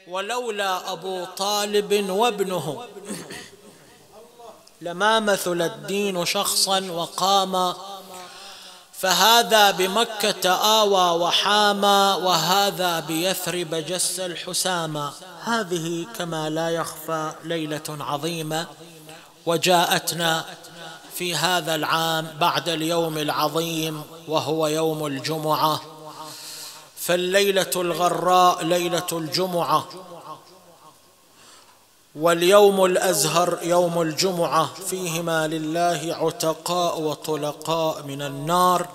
ولولا أبو طالب وابنه لما مثل الدين شخصا وقام، فهذا بمكة آوى وحامى، وهذا بيثرب جس الحسامى. هذه كما لا يخفى ليلة عظيمة، وجاءتنا في هذا العام بعد اليوم العظيم وهو يوم الجمعة. فالليلة الغراء ليلة الجمعة، واليوم الأزهر يوم الجمعة، فيهما لله عتقاء وطلقاء من النار.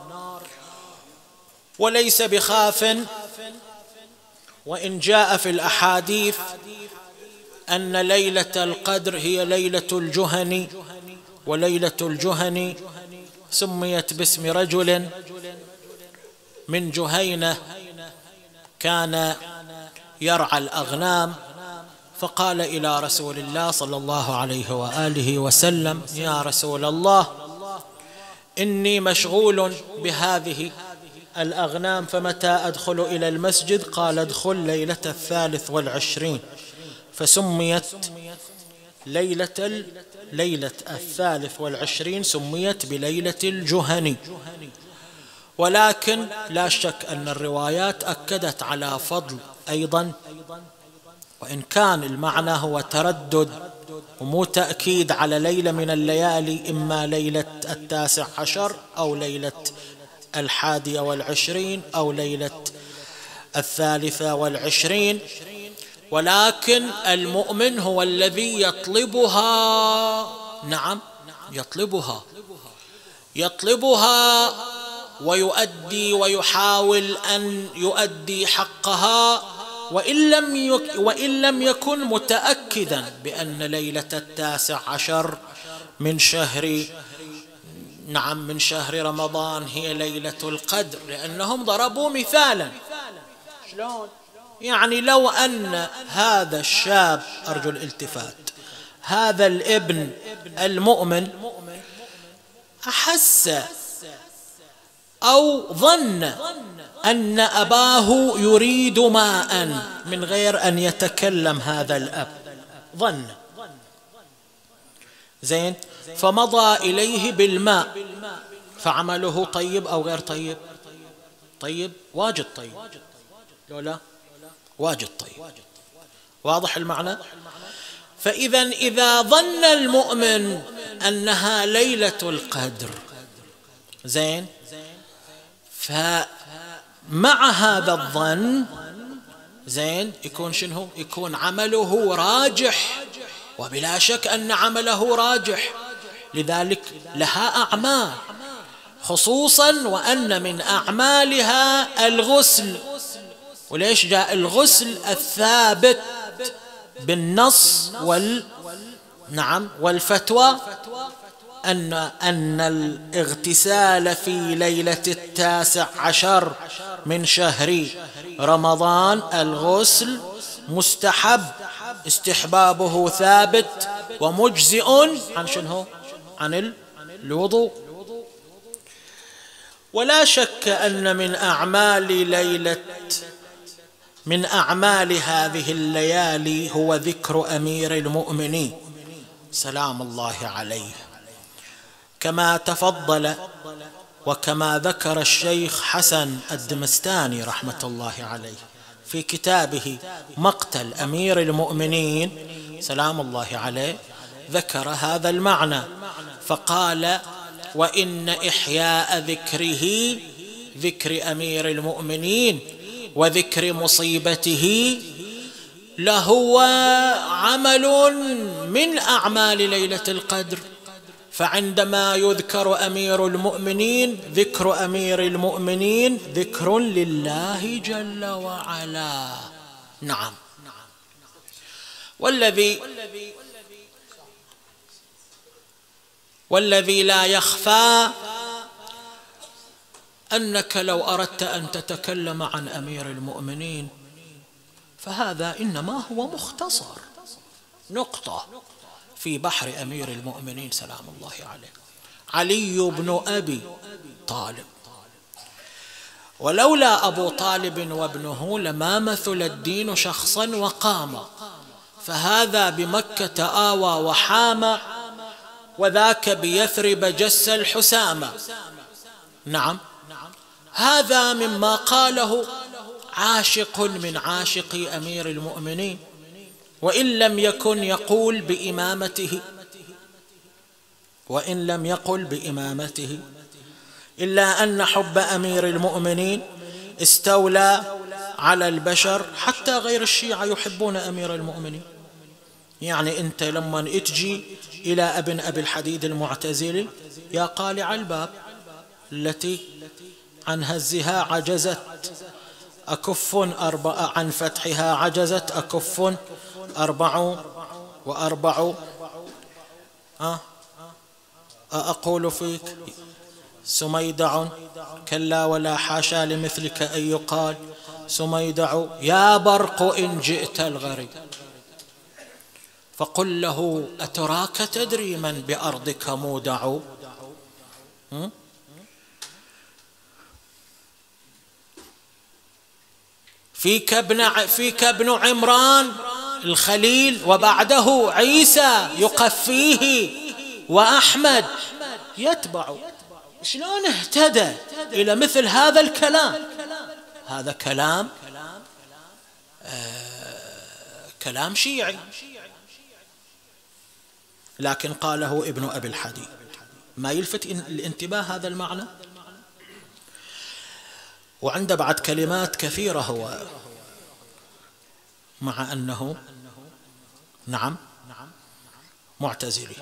وليس بخاف، وإن جاء في الأحاديث أن ليلة القدر هي ليلة الجهن، وليلة الجهن سميت باسم رجل من جهينة كان يرعى الأغنام، فقال إلى رسول الله صلى الله عليه وآله وسلم: يا رسول الله، إني مشغول بهذه الأغنام، فمتى أدخل إلى المسجد؟ قال: ادخل ليلة 23، فسميت ليلة 23 سميت بليلة الجهني. ولكن لا شك أن الروايات أكدت على فضل أيضا، وإن كان المعنى هو تردد ومو تأكيد على ليلة من الليالي، إما ليلة 19 أو ليلة 21 أو ليلة 23. ولكن المؤمن هو الذي يطلبها، نعم يطلبها ويؤدي ويحاول أن يؤدي حقها، وإن لم يكن متأكدا بأن ليلة 19 من شهر رمضان هي ليلة القدر، لأنهم ضربوا مثالا. شلون؟ يعني لو أن هذا الشاب، أرجو الالتفات، هذا الابن المؤمن أحس أو ظن أن أباه يريد ماء من غير أن يتكلم هذا الأب، ظن زين، فمضى إليه بالماء، فعمله طيب أو غير طيب؟ طيب، واجد طيب، لولا واجد طيب. واضح المعنى؟ إذا ظن المؤمن أنها ليلة القدر، زين، فمع هذا الظن، زين، يكون شنو؟ يكون عمله راجح، وبلا شك أن عمله راجح. لذلك لها أعمال، خصوصا وأن من أعمالها الغسل. وليش جاء الغسل الثابت بالنص والفتوى أن الاغتسال في ليلة 19 من شهر رمضان الغسل مستحب، استحبابه ثابت ومجزئ عن شنو؟ عن الوضوء. ولا شك أن من أعمال هذه الليالي هو ذكر أمير المؤمنين سلام الله عليه، كما تفضل وكما ذكر الشيخ حسن الدمستاني رحمة الله عليه في كتابه مقتل أمير المؤمنين سلام الله عليه، ذكر هذا المعنى فقال: وإن إحياء ذكره، ذكر أمير المؤمنين وذكر مصيبته، لهو عمل من أعمال ليلة القدر. فعندما يذكر أمير المؤمنين، ذكر أمير المؤمنين ذكر لله جل وعلا. نعم. والذي لا يخفى أنك لو أردت أن تتكلم عن أمير المؤمنين فهذا إنما هو مختصر، نقطة في بحر أمير المؤمنين سلام الله عليه، علي بن أبي طالب. ولولا أبو طالب وابنه لما مثل الدين شخصا وقام، فهذا بمكة آوى وحام، وذاك بيثرب جس الحسام. نعم، هذا مما قاله عاشق من عاشقي أمير المؤمنين، وإن لم يكن يقول بإمامته، وإن لم يقل بإمامته، إلا أن حب أمير المؤمنين استولى على البشر، حتى غير الشيعة يحبون أمير المؤمنين. يعني أنت لما تجي إلى ابن أبي الحديد المعتزلي، يا قالع الباب التي عن هزها عجزت أكف عن فتحها عجزت أكف 44 أقول فيك سميدع كلا ولا حاشا لمثلك أن يقال سميدع، يا برق إن جئت الغريب فقل له أتراك تدري من بأرضك مودع. فيك ابن عمران الخليل، وبعده عيسى يقفيه وأحمد يتبع. شلون اهتدى إلى مثل هذا الكلام؟ هذا كلام شيعي، لكن قاله ابن أبي الحديد. ما يلفت الانتباه هذا المعنى؟ وعنده بعد كلمات كثيرة هو، مع أنه نعم معتزلي،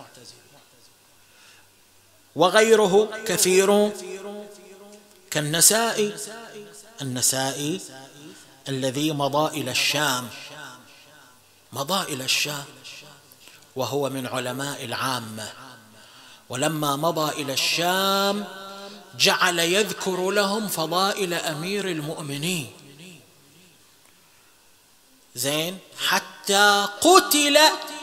وغيره كثير كالنسائي الذي مضى إلى الشام وهو من علماء العامة، ولما مضى إلى الشام جعل يذكر لهم فضائل أمير المؤمنين، زين، حتى قتل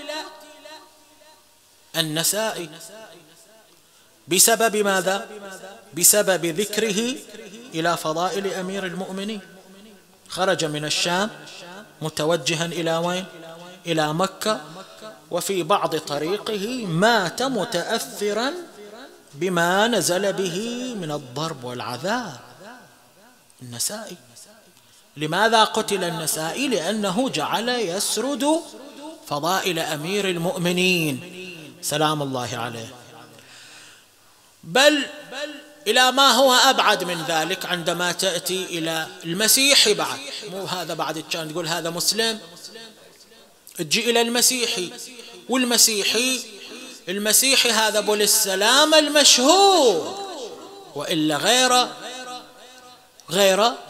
النسائي. بسبب ماذا؟ بسبب ذكره إلى فضائل أمير المؤمنين. خرج من الشام متوجها إلى وين؟ إلى مكة، وفي بعض طريقه مات متأثرا بما نزل به من الضرب والعذاب. النسائي. لماذا قتل النسائي؟ لأنه جعل يسرد فضائل أمير المؤمنين سلام الله عليه. بل إلى ما هو أبعد من ذلك، عندما تأتي إلى المسيحي، بعد مو هذا بعد كان تقول هذا مسلم، تجي إلى المسيحي، المسيحي هذا أبو السلام المشهور، وإلا غيره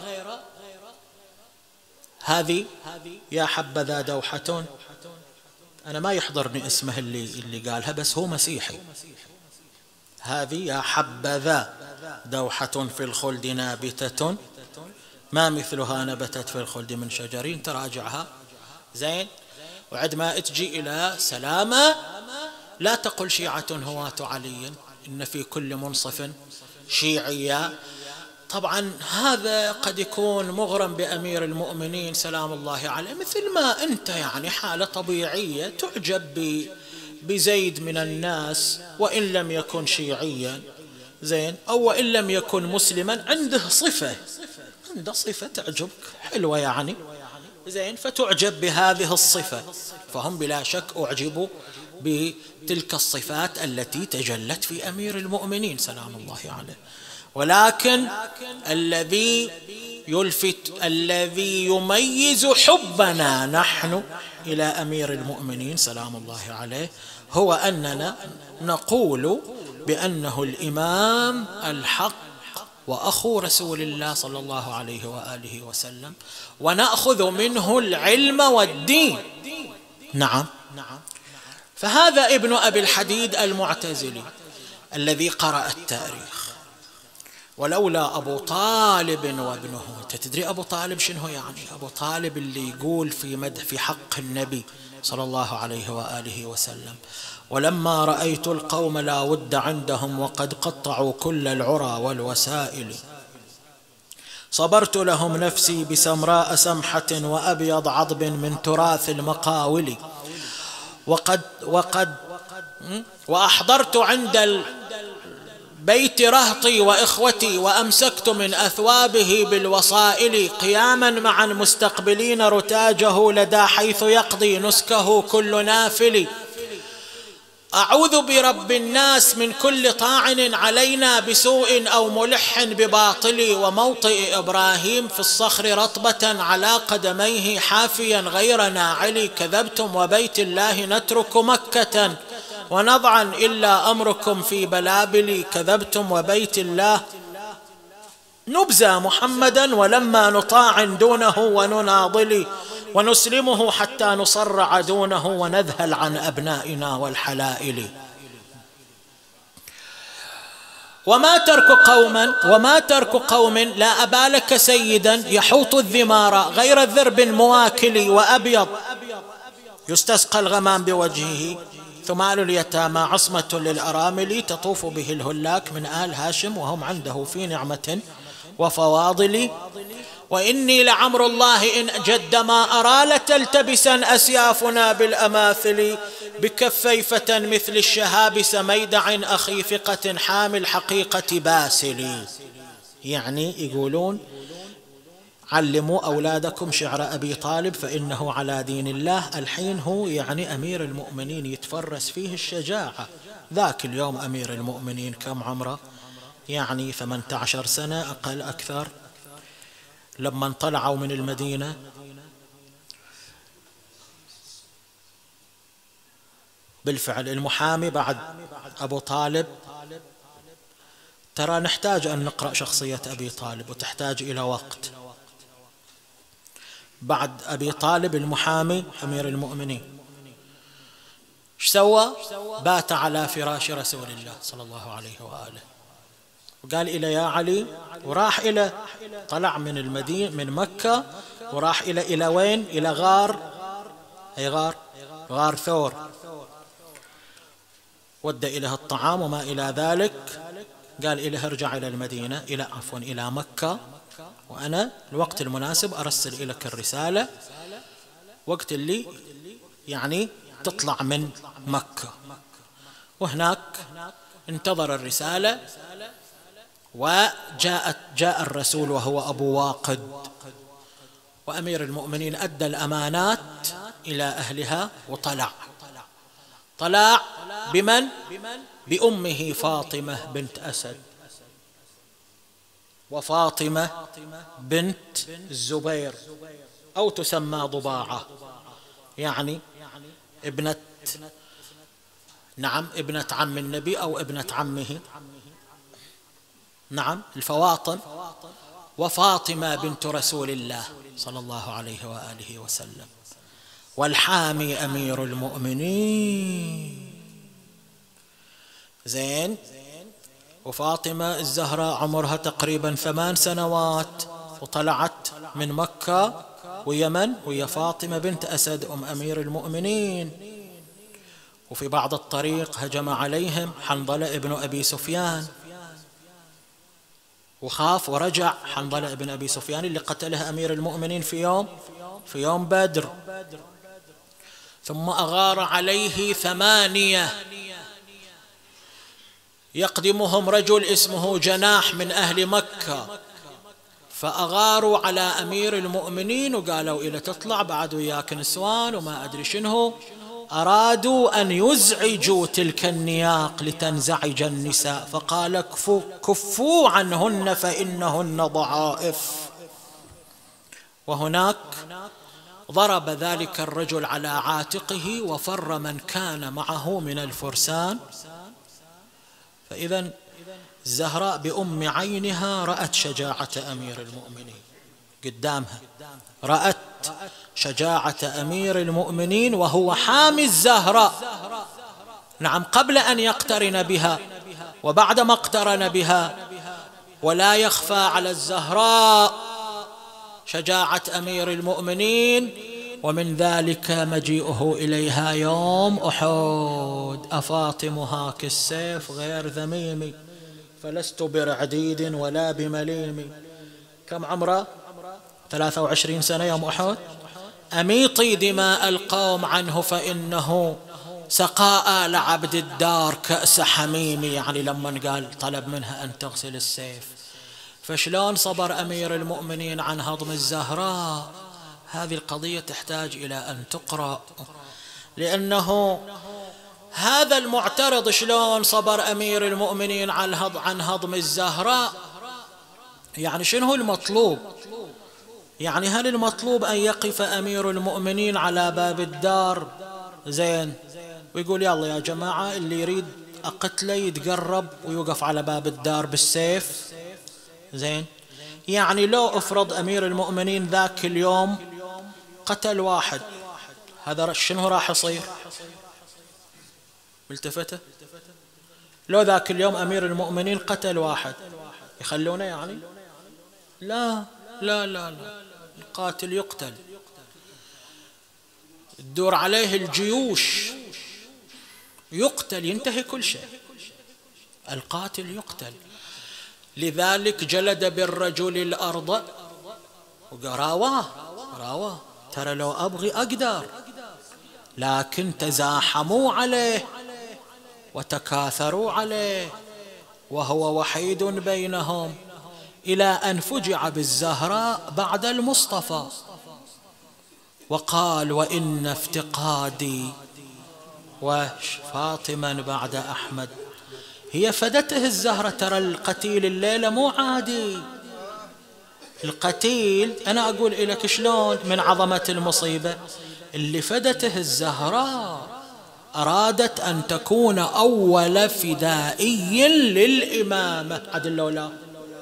هذه يا حبذا دوحة، أنا ما يحضرني اسمه اللي قالها، بس هو مسيحي. هذه يا حبذا دوحة في الخلد نابتة ما مثلها نبتت في الخلد من شجر، تراجعها زين. وعندما تجي إلى سلامة لا تقل شيعة هواة علي، إن في كل منصف شيعية. طبعا هذا قد يكون مغرم بأمير المؤمنين سلام الله عليه، مثل ما أنت يعني حالة طبيعية تعجب بزيد من الناس وإن لم يكن شيعيا، زين، أو وإن لم يكن مسلما، عنده صفة تعجبك حلوة يعني، زين، فتعجب بهذه الصفة. فهم بلا شك أعجبوا بتلك الصفات التي تجلت في أمير المؤمنين سلام الله عليه. ولكن الذي يميز حبنا نحن إلى أمير المؤمنين سلام الله عليه هو أننا نقول بأنه الإمام الحق وأخو رسول الله صلى الله عليه وآله وسلم، ونأخذ منه العلم والدين. نعم. فهذا ابن أبي الحديد المعتزلي الذي قرأ التاريخ. ولولا أبو طالب وابنه، تدري أبو طالب شنو يعني؟ أبو طالب اللي يقول في مدح في حق النبي صلى الله عليه وآله وسلم: ولما رأيت القوم لا ود عندهم وقد قطعوا كل العرى والوسائل صبرت لهم نفسي بسمراء سمحة وأبيض عضب من تراث المقاول، وأحضرت عند البيت رهطي وإخوتي، وأمسكت من أثوابه بالوصائل، قياما معا مستقبلين رتاجه لدى حيث يقضي نسكه كل نافل. أعوذ برب الناس من كل طاعن علينا بسوء أو ملح بباطل، وموطئ إبراهيم في الصخر رطبة على قدميه حافيا غير ناعل. كذبتم وبيت الله نترك مكة ونضعا إلا أمركم في بلابل. كذبتم وبيت الله نبزى محمدا ولما نطاع دونه ونناضل، ونسلمه حتى نصرع دونه ونذهل عن أبنائنا والحلائل. وما ترك قوم لا أبا لك سيدا يحوط الذمار غير الذرب المواكل، وأبيض يستسقى الغمام بوجهه، ثمال اليتامى عصمة للأرامل، تطوف به الهلاك من آل هاشم وهم عنده في نعمة وفواضل. وإني لعمر الله إن جد ما أرى لتلتبسا أسيافنا بالأماثل، بكفيفة مثل الشهاب سميدع أخي ثقة حامل حقيقة باسل. يعني يقولون علموا أولادكم شعر أبي طالب فإنه على دين الله. الحين هو يعني أمير المؤمنين يتفرس فيه الشجاعة. ذاك اليوم أمير المؤمنين كم عمره؟ يعني 18 سنة أقل أكثر. لما طلعوا من المدينة بالفعل المحامي بعد أبو طالب، ترى نحتاج أن نقرأ شخصية أبي طالب وتحتاج إلى وقت. بعد أبي طالب المحامي أمير المؤمنين ايش سوى؟ بات على فراش رسول الله صلى الله عليه وآله وقال إلى يا علي، وراح إلى طلع من المدينة من مكة وراح إلى وين؟ إلى غار، أي غار ثور، ودى إليه الطعام وما إلى ذلك. قال إليه ارجع إلى المدينة، إلى مكة، وأنا الوقت المناسب أرسل إليك الرسالة، وقت اللي يعني تطلع من مكة. وهناك انتظر الرسالة، جاء الرسول وهو أبو واقد، وأمير المؤمنين أدى الأمانات إلى أهلها طلع بمن؟ بأمه فاطمة بنت أسد، وفاطمة بنت الزبير أو تسمى ضباعة، يعني ابنة عم النبي أو ابنة عمه، نعم الفواطم. وفاطمة بنت رسول الله صلى الله عليه وآله وسلم، والحامي أمير المؤمنين. زين. وفاطمة الزهراء عمرها تقريبا 8 سنوات، وطلعت من مكة ويمن وهي فاطمة بنت أسد أم أمير المؤمنين. وفي بعض الطريق هجم عليهم حنظلة ابن أبي سفيان، وخاف ورجع حنظلة ابن أبي سفيان اللي قتله أمير المؤمنين في يوم بدر. ثم أغار عليه 8 يقدمهم رجل اسمه جناح من أهل مكة، فأغاروا على أمير المؤمنين وقالوا إلى تطلع بعد وياك نسوان وما أدري شنو، أرادوا أن يزعجوا تلك النياق لتنزعج النساء، فقال كفوا عنهن فإنهن ضعائف. وهناك ضرب ذلك الرجل على عاتقه وفر من كان معه من الفرسان. فإذا الزهراء بأم عينها رأت شجاعة أمير المؤمنين قدامها، رأت شجاعة أمير المؤمنين وهو حامي الزهراء، نعم، قبل أن يقترن بها وبعد ما اقترن بها. ولا يخفى على الزهراء شجاعة أمير المؤمنين، ومن ذلك مجيئه إليها يوم أحد: أفاطمها كالسيف غير ذميم، فلست برعديد ولا بمليم، كم عمره؟ 23 سنة يوم أحد. أميطي دماء القوم عنه فإنه سقى آل عبد الدار كأس حميم، يعني لما قال طلب منها أن تغسل السيف. فشلون صبر أمير المؤمنين عن هضم الزهراء؟ هذه القضية تحتاج إلى أن تقرأ، لأنه هذا المعترض شلون صبر أمير المؤمنين عن هضم الزهراء؟ يعني شنو المطلوب؟ يعني هل المطلوب أن يقف أمير المؤمنين على باب الدار زين ويقول يلا يا جماعة اللي يريد أقتله يتقرب ويوقف على باب الدار بالسيف زين؟ يعني لو أفرض أمير المؤمنين ذاك اليوم قتل واحد، هذا شنو راح يصير؟ ملتفته؟ لو ذاك اليوم أمير المؤمنين قتل واحد يخلونه يعني؟ لا لا لا لا، القاتل يقتل، تدور عليه الجيوش، يقتل، ينتهي كل شيء، القاتل يقتل. لذلك جلد بالرجل الأرض وراواه ترى لو أبغي أقدر، لكن تزاحموا عليه وتكاثروا عليه وهو وحيد بينهم، إلى أن فجع بالزهراء بعد المصطفى وقال وإن افتقادي وفاطما بعد أحمد. هي فدته الزهرة، ترى القتيل الليلة مو عادي، القتيل أنا أقول لك شلون من عظمة المصيبة اللي فدته الزهراء، أرادت أن تكون أول فدائي للإمامة عدل لولا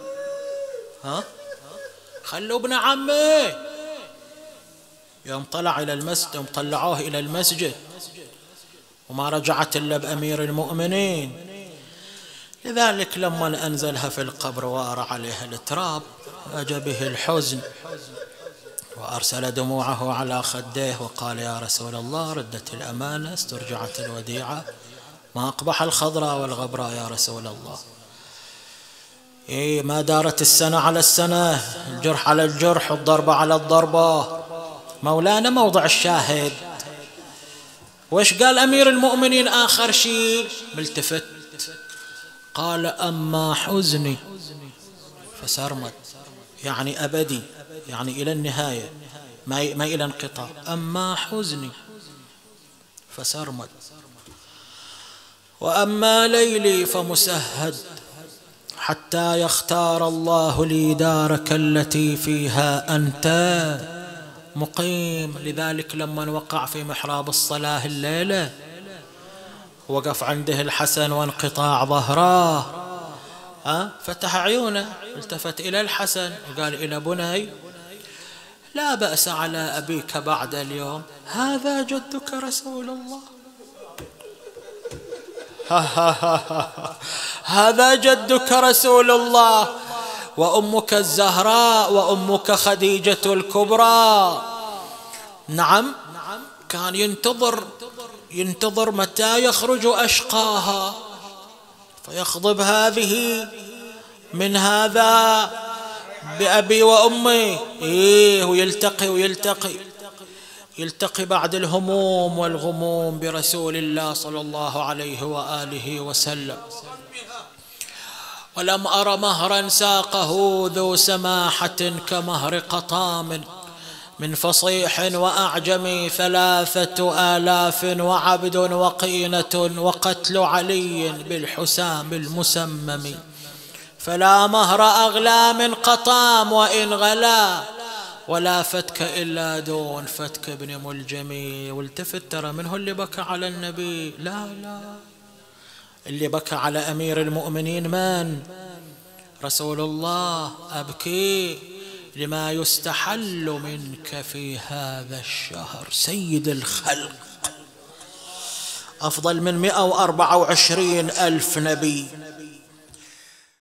خلوا ابن عمي يوم طلع إلى المسجد، يوم طلعوه إلى المسجد وما رجعت إلا بأمير المؤمنين. لذلك لما أنزلها في القبر وأرى عليها التراب أجى به الحزن وأرسل دموعه على خديه وقال يا رسول الله ردت الأمانة استرجعت الوديعة، ما أقبح الخضراء والغبراء يا رسول الله. ما دارت السنة على السنة، الجرح على الجرح، الضربة على الضربة. مولانا موضع الشاهد وش قال أمير المؤمنين آخر شيء؟ ملتفت قال أما حزني فسرمد، يعني أبدي، يعني إلى النهاية، ما إلى انقطاع. أما حزني فسرمد وأما ليلي فمسهد حتى يختار الله لي دارك التي فيها أنت مقيم. لذلك لما وقع في محراب الصلاة الليلة وقف عنده الحسن وانقطاع ظهراه، فتح عيونه، التفت إلى الحسن وقال إلى بني لا بأس على أبيك بعد اليوم، هذا جدك رسول الله هذا جدك رسول الله، وأمك الزهراء وأمك خديجة الكبرى. نعم كان ينتظر متى يخرج أشقاها فيخضب هذه من هذا بأبي وأمي، ويلتقي بعد الهموم والغموم برسول الله صلى الله عليه وآله وسلم. ولم أر مهرا ساقه ذو سماحة كمهر قطام من فصيح وأعجمي 3000 وعبد وقينة وقتل علي بالحسام المسمم، فلا مهر أغلى من قطام وإن غلا ولا فتك إلا دون فتك ابن ملجمي. والتفت ترى من هو اللي بكى على النبي؟ لا اللي بكى على أمير المؤمنين من؟ رسول الله. أبكي لما يستحل منك في هذا الشهر، سيد الخلق، أفضل من 124,000 نبي،